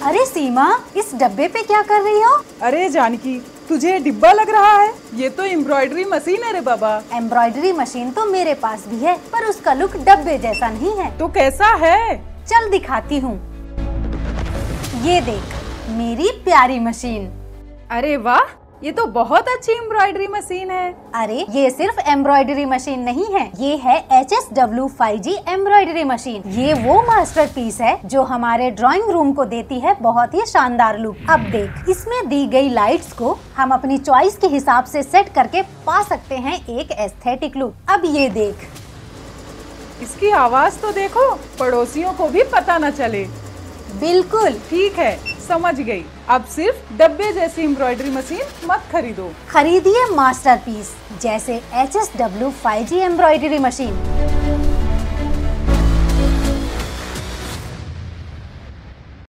अरे सीमा, इस डब्बे पे क्या कर रही हो? अरे जानकी, तुझे डिब्बा लग रहा है? ये तो एम्ब्रॉयडरी मशीन है रे बाबा। एम्ब्रॉयडरी मशीन तो मेरे पास भी है, पर उसका लुक डब्बे जैसा नहीं है। तो कैसा है? चल दिखाती हूँ। ये देख, मेरी प्यारी मशीन। अरे वाह, ये तो बहुत अच्छी एम्ब्रॉयडरी मशीन है। अरे ये सिर्फ एम्ब्रॉयडरी मशीन नहीं है, ये है HSW-5G एम्ब्रॉयडरी मशीन। ये वो मास्टरपीस है जो हमारे ड्राइंग रूम को देती है बहुत ही शानदार लुक। अब देख, इसमें दी गई लाइट्स को हम अपनी चॉइस के हिसाब से सेट करके पा सकते हैं एक एस्थेटिक लुक। अब ये देख, इसकी आवाज तो देखो, पड़ोसियों को भी पता न चले। बिल्कुल ठीक है, समझ गई। अब सिर्फ डब्बे जैसी एम्ब्रॉयडरी मशीन मत खरीदो, खरीदिए मास्टरपीस जैसे HSW-5G एम्ब्रॉयडरी मशीन।